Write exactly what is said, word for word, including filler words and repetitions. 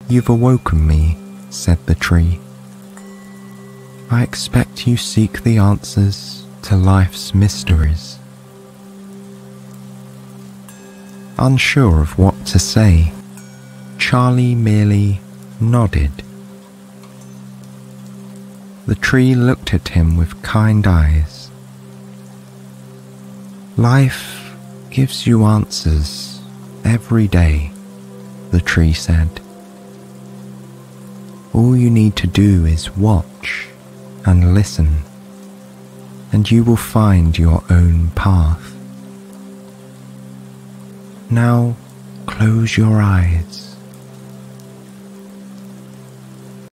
"You've awoken me," said the tree. "I expect you seek the answers to life's mysteries." Unsure of what to say, Charlie merely nodded. The tree looked at him with kind eyes. "Life gives you answers every day," the tree said. "All you need to do is watch and listen, and you will find your own path. Now close your eyes